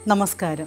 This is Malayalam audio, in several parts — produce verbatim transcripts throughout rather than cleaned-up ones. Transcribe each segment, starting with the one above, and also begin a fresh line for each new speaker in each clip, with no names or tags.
നമസ്കാരം.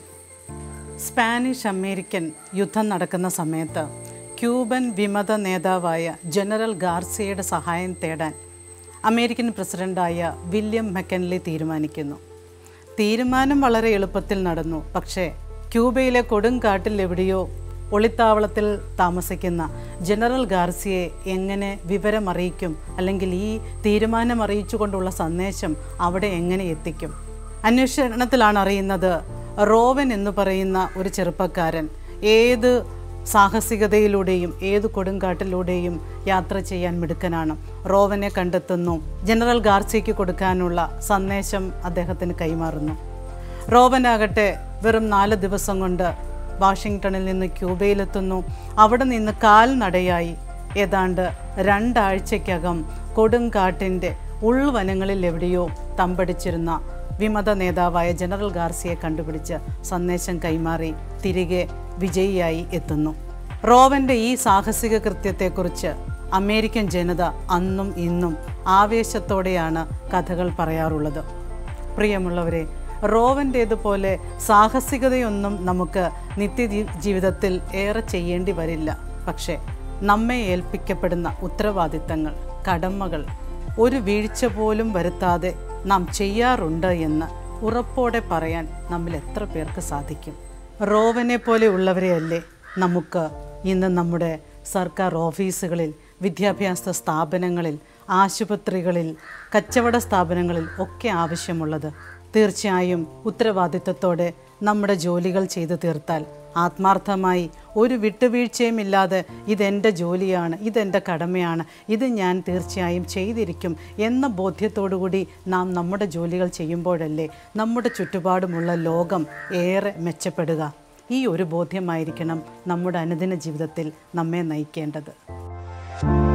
സ്പാനിഷ് അമേരിക്കൻ യുദ്ധം നടക്കുന്ന സമയത്ത് ക്യൂബൻ വിമത നേതാവായ ജനറൽ ഗാർസിയയുടെ സഹായം തേടാൻ അമേരിക്കൻ പ്രസിഡൻ്റായ വില്യം മെക്കൻലി തീരുമാനിക്കുന്നു. തീരുമാനം വളരെ എളുപ്പത്തിൽ നടന്നു. പക്ഷേ ക്യൂബയിലെ കൊടുങ്കാട്ടിൽ എവിടെയോ ഒളിത്താവളത്തിൽ താമസിക്കുന്ന ജനറൽ ഗാർസിയെ എങ്ങനെ വിവരമറിയിക്കും, അല്ലെങ്കിൽ ഈ തീരുമാനം അറിയിച്ചുകൊണ്ടുള്ള സന്ദേശം അവിടെ എങ്ങനെ എത്തിക്കും? അന്വേഷണത്തിലാണ് അറിയുന്നത് റോവൻ എന്ന് പറയുന്ന ഒരു ചെറുപ്പക്കാരൻ ഏത് സാഹസികതയിലൂടെയും ഏത് കൊടുങ്കാട്ടിലൂടെയും യാത്ര ചെയ്യാൻ മിടുക്കനാണ്. റോവനെ കണ്ടെത്തുന്നു. ജനറൽ ഗാർസിയയ്ക്ക് കൊടുക്കാനുള്ള സന്ദേശം അദ്ദേഹത്തിന് കൈമാറുന്നു. റോവനാകട്ടെ വെറും നാല് ദിവസം കൊണ്ട് വാഷിങ്ടണിൽ നിന്ന് ക്യൂബയിലെത്തുന്നു. അവിടെ നിന്ന് കാൽനടയായി ഏതാണ്ട് രണ്ടാഴ്ചയ്ക്കകം കൊടുങ്കാട്ടിൻ്റെ ഉൾവനങ്ങളിൽ എവിടെയോ തമ്പടിച്ചിരുന്ന വിമത നേതാവായ ജനറൽ ഗാർസിയെ കണ്ടുപിടിച്ച് സന്ദേശം കൈമാറി തിരികെ വിജയിയായി എത്തുന്നു. റോവൻ്റെ ഈ സാഹസിക കൃത്യത്തെക്കുറിച്ച് അമേരിക്കൻ ജനത അന്നും ഇന്നും ആവേശത്തോടെയാണ് കഥകൾ പറയാറുള്ളത്. പ്രിയമുള്ളവരെ, റോവൻ്റേതുപോലെ സാഹസികതയൊന്നും നമുക്ക് നിത്യ ജീവിതത്തിൽ ഏറെ ചെയ്യേണ്ടി വരില്ല. പക്ഷേ നമ്മെ ഏൽപ്പിക്കപ്പെടുന്ന ഉത്തരവാദിത്തങ്ങൾ, കടമകൾ ഒരു വീഴ്ച പോലും വരുത്താതെ നാം ചെയ്യാറുണ്ട് എന്ന് ഉറപ്പോടെ പറയാൻ നമ്മിൽ എത്ര പേർക്ക് സാധിക്കും? റോവനെ പോലെ ഉള്ളവരെയല്ലേ നമുക്ക് ഇന്ന് നമ്മുടെ സർക്കാർ ഓഫീസുകളിൽ, വിദ്യാഭ്യാസ സ്ഥാപനങ്ങളിൽ, ആശുപത്രികളിൽ, കച്ചവട സ്ഥാപനങ്ങളിൽ ഒക്കെ ആവശ്യമുള്ളത്? തീർച്ചയായും ഉത്തരവാദിത്തത്തോടെ നമ്മുടെ ജോലികൾ ചെയ്തു തീർത്താൽ, ആത്മാർത്ഥമായി ഒരു വിട്ടുവീഴ്ചയും ഇല്ലാതെ ഇതെൻ്റെ ജോലിയാണ്, ഇതെൻ്റെ കടമയാണ്, ഇത് ഞാൻ തീർച്ചയായും ചെയ്തിരിക്കും എന്ന ബോധ്യത്തോടുകൂടി നാം നമ്മുടെ ജോലികൾ ചെയ്യുമ്പോഴല്ലേ നമ്മുടെ ചുറ്റുപാടുമുള്ള ലോകം ഏറെ മെച്ചപ്പെടുക. ഈ ഒരു ബോധ്യമായിരിക്കണം നമ്മുടെ അനുദിന ജീവിതത്തിൽ നമ്മെ നയിക്കേണ്ടത്.